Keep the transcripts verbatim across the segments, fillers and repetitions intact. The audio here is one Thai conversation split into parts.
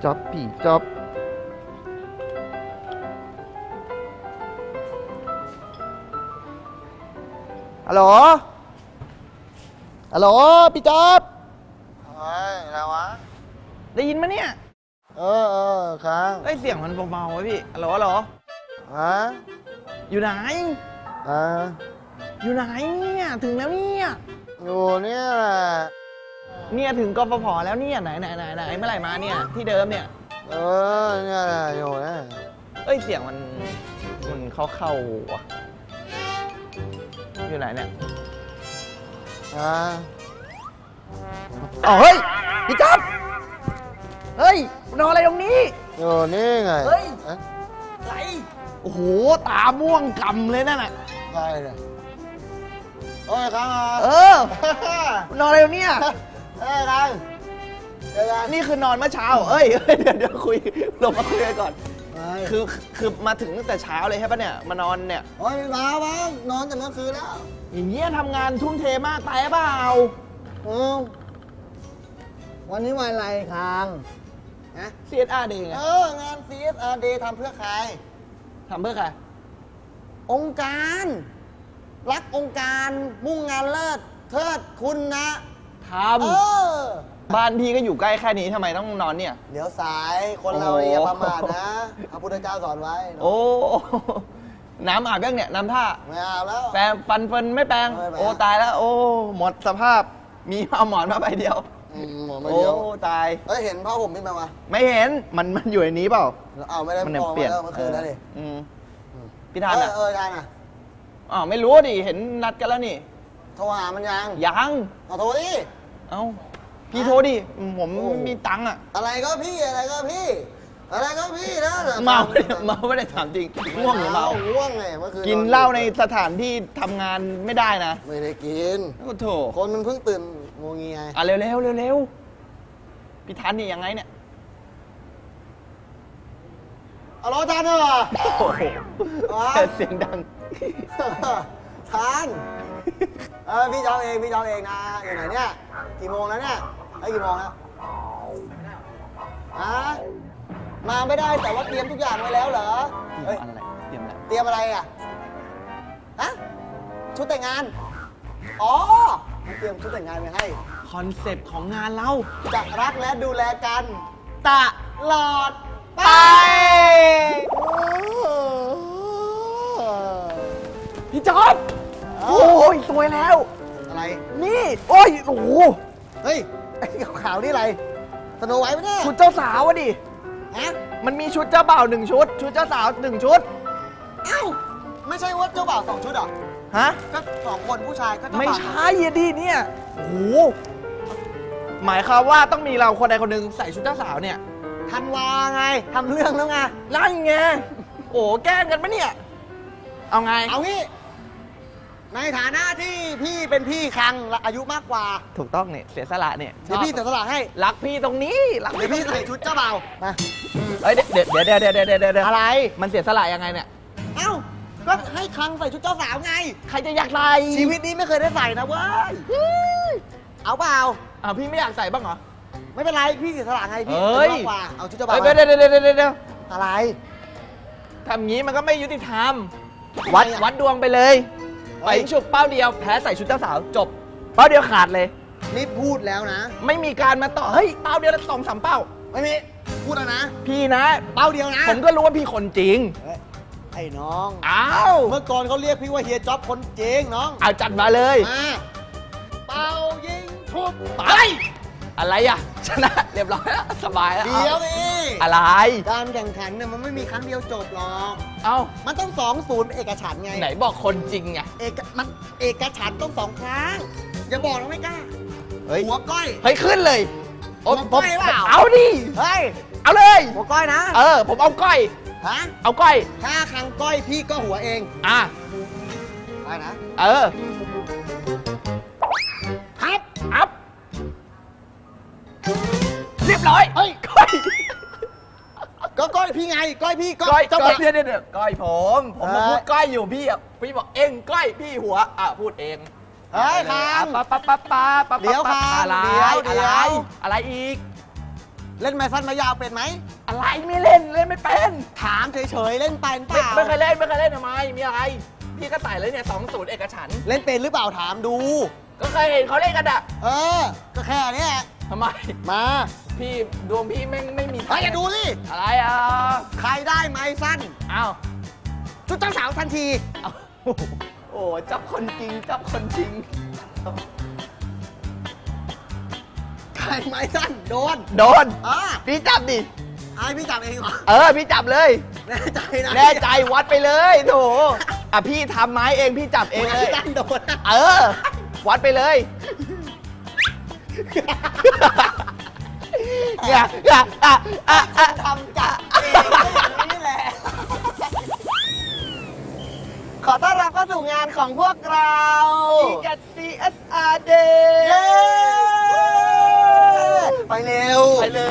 จ๊อบผีจ๊อบฮัลโหลฮัลโหลพี่จ๊อบเฮ้ยอะไรวะได้ยินไหมเนี่ยเออเออค้างเอ้ยเสียงมันเบาๆไว้พี่ฮัลโหลฮัลโหลฮะอยู่ไหนอ่าอยู่ไหนเนี่ยถึงแล้วเนี่ยอยู่เนี่ยแหละเนี่ยถึงกฟผแล้วเนี่ยไหนไหนไหนไหนเมื่อไหร่มาเนี่ยที่เดิมเนี่ยเออเนี่ยแหละอยู่นะเอ้ยเสียงมันมันเข้าเข้าว่ะอยู่ไหนเนี่ยอ่าอ๋อเฮ้ยพี่จ๊อบเฮ้ยนอนอะไรตรงนี้อยู่นี่ไงเฮ้ยอะไรโอ้โหตาม่วงกำเลยนั่นน่ะใช่เลยโอ้ยค้างเออนอนอะไรตรงนี้เอ้ยค้างนี่คือนอนเมื่อเช้าเอ้ยเดี๋ยวเดี๋ยวคุยลงมาคุยกันก่อนคือคือมาถึงตั้งแต่เช้าเลยใช่ปะเนี่ยมานอนเนี่ยโอ้ยมาบ้างนอนแต่เมื่อคืนแล้วอย่างเงี้ยทำงานทุ่มเทมากไปเปล่าอือวันนี้วันอะไรค้างฮะ ซี เอส อาร์ Day ไงเอองาน ซี เอส อาร์ Day ทำเพื่อใครทำเพื่อใครองค์การรักองค์การมุ่งงานเลิศเทิดคุณนะทำบ้านพี่ก็อยู่ใกล้แค่นี้ทำไมต้องนอนเนี่ยเดี๋ยวสายคนเราอย่าประมาทนะพระพุทธเจ้าสอนไว้โอ้น้ำอาบยังเนี่ยน้ำท่าไม่อาบแล้วแปรงฟันเฟินไม่แปรงโอ้ตายแล้วโอ้หมดสภาพมีเอาหมอนมาใบเดียวโอ้ตายเอ้ยเห็นผ้าห่มพี่มาไหมไม่เห็นมันมันอยู่ในนี้เปล่าเอาไม่ได้มันเปลี่ยนเมื่อคืนแล้วดิพี่ทานอ่ะเออทานอ่ะอ๋อไม่รู้ดิเห็นนัดกันแล้วนี่โทรหามันยังยังเอาโทรดิเอ้าพี่โทรดิผมมีตังค์อ่ะอะไรก็พี่อะไรก็พี่อะไรก็พี่นะเมาเมาไม่ได้ถามจริงง่วงหรือเมาง่วงไงเมื่อคืนกินเหล้าในสถานที่ทำงานไม่ได้นะไม่ได้กินโอ้โถคนมันเพิ่งตื่นงงเงียอ่ะเร็วเร็วเร็วเร็วพี่ทันนี่ยังไงเนี่ยเอาล้อทันเหรอโอ้โหเสียงดังทันเออพี่จองเองพี่จองเองนะอยู่ไหนเนี่ยกี่โมงแล้วเนี่ยไอ้กี่โมงแล้วฮะมาไม่ได้แต่ว่าเตรียมทุกอย่างไว้แล้วเหรอเตรียมอะไรเตรียมอะไรเตรียมอะไรอ่ะฮะชุดแต่งงานอ๋อเตรียมชุดแต่งงานไว้ให้คอนเซปต์ของงานเราจะรักและดูแลกันตลอดไปพี่จ๊อบโอ้ยสวยแล้วอะไรนี่โอ้ยโอ้โหเฮ้ยไอ้ขาวนี่อะไรสโนไวท์ไหมเนี่ยชุดเจ้าสาวอะดิฮะมันมีชุดเจ้าบ่าวหนึ่งชุดชุดเจ้าสาวหนึ่งชุดเอ้าไม่ใช่ว่าเจ้าบ่าวสองชุดหรอฮะก็สองคนผู้ชายก็ไม่ใช่ยดิเนี่ยโอ้โหหมายความว่าต้องมีเราคนใดคนหนึ่งใส่ชุดเจ้าสาวเนี่ยธันวาไงทำเรื่องแล้วไงนั่นไงโอ้แกล้งกันปะเนี่ยเอาไงเอางี้ในฐานะที่พี่เป็นพี่คังอายุมากกว่าถูกต้องเนี่ยเสียสละเนี่ยเดี๋ยวพี่เสียสละให้รักพี่ตรงนี้รักเดี๋ยวพี่ใส่ชุดเจ้าบ่าวมาเฮ้ยเดี๋ยวเดี๋ยวเดี๋ยวเดี๋ยวเดี๋ยวเดี๋ยวอะไรมันเสียสละยังไงเนี่ยเอ้าก็ให้คังใส่ชุดเจ้าสาวไงใครจะอยากใส่ชีวิตนี้ไม่เคยได้ใส่นะเว้ยเอาเปล่าอ้าวพี่ไม่อยากใส่บ้างเหรอไม่เป็นไรพี่เสียสละไงพี่มากกว่าเอาชุดเจ้าบ่าวเดี๋ยวเดี๋ยวเดี๋ยวเดี๋ยวอะไรทำงี้มันก็ไม่ยุติธรรมวัดวัดดวงไปเลยไปฉุบเป้าเดียวแพ้ใส่ชุดเจ้าสาวจบเป้าเดียวขาดเลยนี่พูดแล้วนะไม่มีการมาต่อเฮ้ยเป้าเดียวแล้วสองสามเป้าไม่มีพูดแล้วนะพี่นะเป้าเดียวนะผมก็รู้ว่าพี่คนจริงไอ้น้องอ้าวเมื่อก่อนเขาเรียกพี่ว่าเฮียจ๊อบคนจริงน้องเอาจัดมาเลยมาเป้ายิงชุบไปอะไรอ่ะชนะเรียบร้อยแล้วสบายแล้วเดี๋ยวนี่อะไรการแข่งขันเนี่ยมันไม่มีครั้งเดียวจบหรอกเอ้ามันต้องสองศูนย์เอกฉันท์ไงไหนบอกคนจริงไงเอกมันเอกฉันท์ต้องสองครั้งอย่าบอกนะไม่กล้าเฮ้ยหัวก้อยเฮ้ยขึ้นเลยหัวก้อยเปล่าเอาดิเฮ้ยเอาเลยหัวก้อยนะเออผมเอาก้อยฮะเอาก้อยถ้าคังก้อยพี่ก็หัวเองอ่ะไปนะเออครับอัพเรียบร้อยเฮ้ยก้อยก็ก้อยพี่ไงก้อยพี่ก้อยก้อยเดี๋ยวเดี๋ยวก้อยผมผมมาพูดก้อยอยู่พี่อ่ะพี่บอกเอ็งก้อยพี่หัวอ่ะพูดเองเฮ้ยคังปั๊บปั๊บปั๊บปั๊บเดี๋ยวคังอะไรอะไรอะไรอีกเล่นไม้สั้นไม้ยาวเป็นไหมอะไรไม่เล่นเล่นไม่เป็นถามเฉยๆเล่นเป็นเปไม่ล่าไม่เคยเล่นไม่เคยเล่นทำไมมีอะไรพี่ก็ไต่เลยเนี่ยสองศูนย์เอกฉันท์เล่นเป็นหรือเปล่าถามดูก็เคยเห็นเขาเล่นกันอะเออ ก็แค่เนี้ยทำไมมาพี่ดวงพี่ไม่ไม่มีไปอย่าดูสิอะไรอ่ะใครได้ไม้สั้นอ้าวชุดเจ้าสาวทันทีเอาโอ้โหจับคนจริงจับคนจริงใครไม้สั้นโดนโดนอ่าพี่จับดิไอ้พี่จับเองเหรอเออพี่จับเลยแน่ใจนะแน่ใจวัดไปเลยโถอ่ะพี่ทำไม้เองพี่จับเองเลไม้ยสั้นโดนเออ วัดไปเลยอย่าอย่าอ่ะอ่ะอ่ะทำจับเองอย่างนี้แหละ ขอต้อนรับเข้าสู่งานของพวกเรากัด ซี เอส อาร์เย้ Day ไปเร็วไปเลย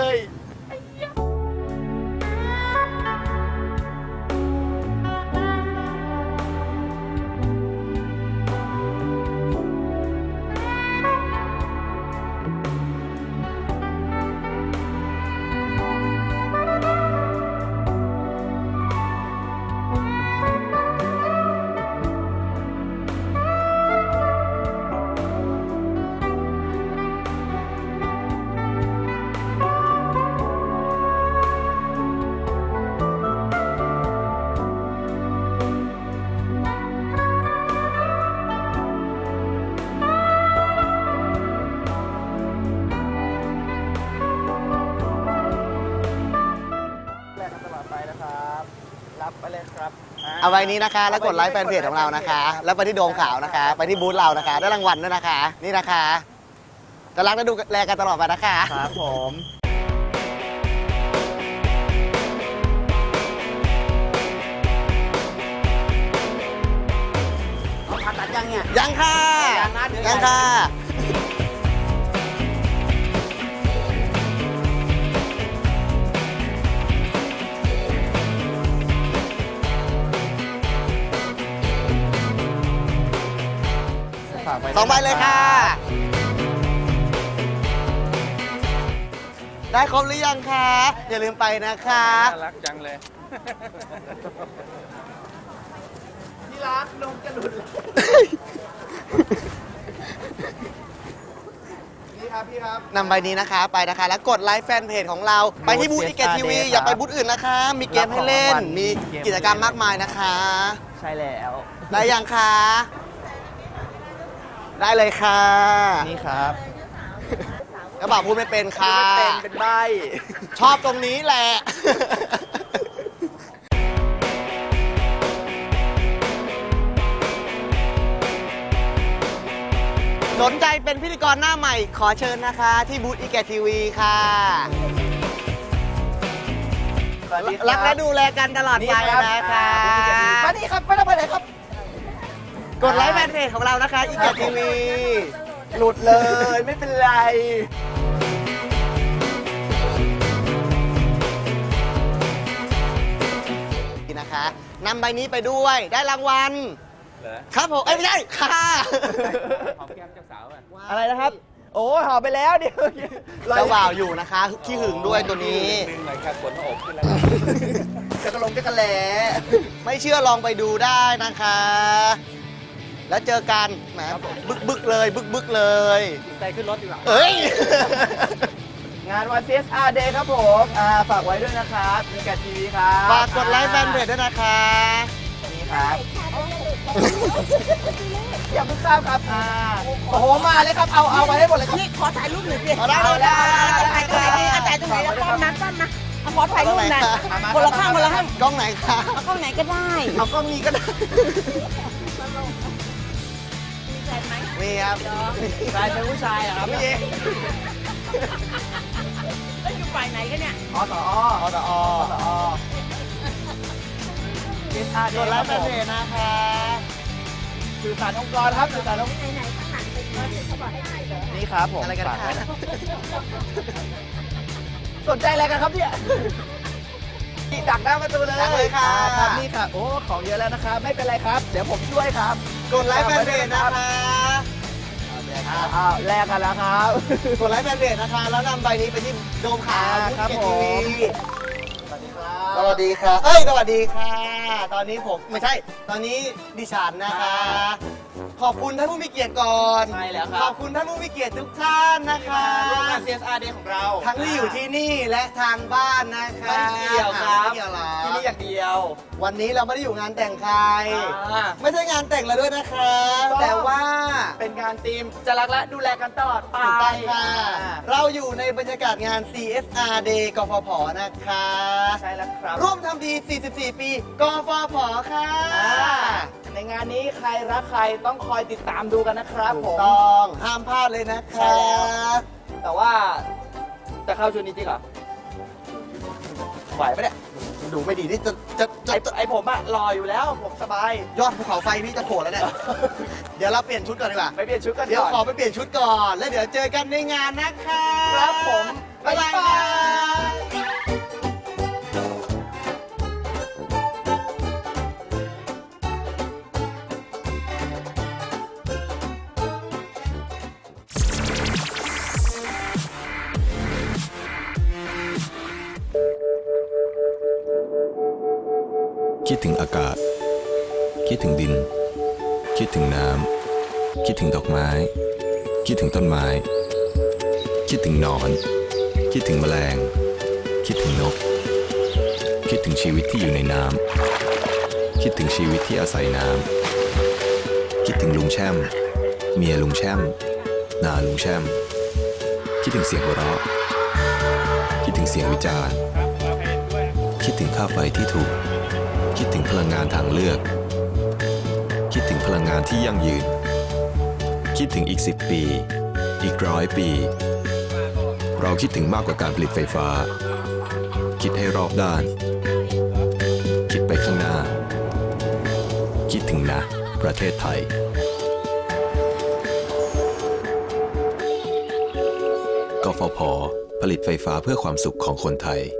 แลกกันตลอดไปนะครับ รับไปเลยครับเอาไว้นี้นะคะ แล้วกดไลค์แฟนเพจของเรานะคะ แล้วไปที่โดมขาวนะคะ ไปที่บูธเรานะคะ ได้รางวัลด้วยนะคะ นี่นะคะ จะรักและดูแลกันตลอดไปนะคะครับผมผ่าตัดยังเนี่ย ยังค่ะยังนะเดี๋ยวยังค่ะฝากไปสองใบเลยค่ะ ได้ครบหรือยังคะ อย่าลืมไปนะคะน่ารักจังเลยที่รักนมจะหลุดเลยนี่ครับพี่ครับนำใบนี้นะคะไปนะคะ แล้วกดไลค์แฟนเพจของเรา ไปที่บูธอีเกตทีวี Day อย่าไปบูธอื่นนะคะ มีเกมให้เล่น มีกิจกรรมมากมายนะคะใช่แล้วได้ยังคะ ได้เลยค่ะนี่ครับกระเป๋าพูดไม่เป็นค่ะไม่เป็นเป็นใบชอบตรงนี้แหละ สนใจเป็นพิธีกรหน้าใหม่ขอเชิญนะคะ ที่บูธอีแกทีวีค่ะสวัสดีครับรักและดูแลกันตลอดไปนี่ครับนะคะมาดีครับไม่ต้องไปไหนครับกดไลค์แฟนเพจของเรานะคะอีแกทีวีหลุดเลยไม่เป็นไรนะคะนำใบนี้ไปด้วยได้รางวัลเหรอครับผม เอ้ยไม่ใช่ค่ะหอมแก้มเจ้าสาวอ่ะอะไรนะครับ โอ้ยหอไปแล้วเดี๋ยวเจ้าบ่าวอยู่นะคะขี้หึงด้วยตัวนี้ดึงหน่อยค่ะขนอกขึ้นแล้วจะกระลงจะกระแหลไม่เชื่อลองไปดูได้นะคะ แล้วเจอกันแหมบึกบึกๆเลย บึกบึกๆเลยใจขึ้นรถดีกว่าเอ้ยงานวัน ซี เอส อาร์ Day ครับผมอ่าฝากไว้ด้วยนะครับมีกับทีวีครับฝากกดไลค์แฟนเพจด้วยนะคะนี่ครับอย่าเพิ่งทราบครับอ่าโอ้โหมาเลยครับเอาเอาไปให้หมดเลยครับนี่ขอถ่ายรูปหน่อยสิเอาได้เลยนะถ่ายตรงไหนดีเอาถ่ายตรงไหนแล้วป้อมนั้นป้อมนะเอาขอถ่ายรูปหน่อยคนละข้างคนละข้างกล้องไหนคะเอากล้องไหนก็ได้เอากล้องนี้ก็ได้มีแฟนไหมมีครับชายเป็นผู้ชายเหรอครับมีพี่แล้วอยู่ฝ่ายไหนกันเนี่ยอสออตออสอ ซี เอส อาร์ก Day ดไลครับค์แฟผนมเพจนะคะสื่อสารองค์กรครับสื่อสารองค์ไหนไหนข้างหลังเป็นเขาเขาบอกให้ถ่ายเหรอนี่ครับผมอะไรกันฝากคะไว้นะสนใจอะไรกันครับเนี่ยนี่ดักหน้าประตูเลยดักเลยค่ะอ่าครับนี่ค่ะโอ้ของเยอะแล้วนะครับไม่เป็นไรครับ เดี๋ยวผมช่วยครับกดไลค์แฟนเพจนะคะออ้าวแลกกันแล้วครับกดไลค์แฟนเพจนะคะแล้วนำใบนี้ไปที่โดมขาวครับภูเก็ตผมทีวีสวัสดีค่ะเอ้ยสวัสดีค่ะ ตอนนี้ผมไม่ใช่ตอนนี้ดิฉันนะคะ ขอบคุณท่านผู้มีเกียรติก่อนใช่แล้วครับขอบคุณท่านผู้มีเกียรติทุกท่านนะคะร่วมงาน ซี เอส อาร์ Day ของเราทั้งที่อยู่ที่นี่และทางบ้านนะคะไม่เกี่ยวครับไม่เกี่ยวหรอที่นี่อย่างเดียววันนี้เราไม่ได้อยู่งานแต่งใครอ่าไม่ใช่งานแต่งเราด้วยนะคะต้องแต่ว่าเป็นการทีมจะรักและดูแลกันตลอดไปถูกต้องค่ะอ่าเราอยู่ในบรรยากาศงาน ซี เอส อาร์ Day กฟผ นะคะใช่แล้วครับร่วมทำดี สี่สิบสี่ ปี กฟผ ค่ะอ่าในงานนี้ใครรักใครต้องคอยติดตามดูกันนะครับถูผกมต้อง ห้ามพลาดเลยนะคใช่รัแล้วบแต่ว่าจะเข้าชุดนี้จริงเหรอไหวปะเนี่ยดูไม่ดีนี่จะจะจะไอไอผมอะรออยู่แล้วผมสบายยอดภูเขาไฟพี่จะโผล่แล้วเนี่ย เดี๋ยวเราเปลี่ยนชุดก่อนดีกว่าไปเปลี่ยนชุดกันเดี๋ยวก่อนขอไปเปลี่ยนชุดก่อน แล้วเดี๋ยวเจอกันในงานนะคะครับผมบ๊ายบายบ๊ายบายค่ะคิดถึงอากาศ คิดถึงดิน คิดถึงน้ำ คิดถึงดอกไม้ คิดถึงต้นไม้ คิดถึงหนอน คิดถึงแมลง คิดถึงนก คิดถึงชีวิตที่อยู่ในน้ำ คิดถึงชีวิตที่อาศัยน้ำ คิดถึงลุงแช่ม เมียลุงแช่ม นาลุงแช่ม คิดถึงเสียงหัวเราะ คิดถึงเสียงวิจารณ์ คิดถึงค่าไฟที่ถูก คิดถึงพลังงานทางเลือก คิดถึงพลังงานที่ยั่งยืน คิดถึงอีกสิบปี อีกร้อยปี เราคิดถึงมากกว่าการผลิตไฟฟ้า คิดให้รอบด้าน คิดไปข้างหน้า คิดถึงนะ ประเทศไทย กฟผ ผลิตไฟฟ้าเพื่อความสุขของคนไทย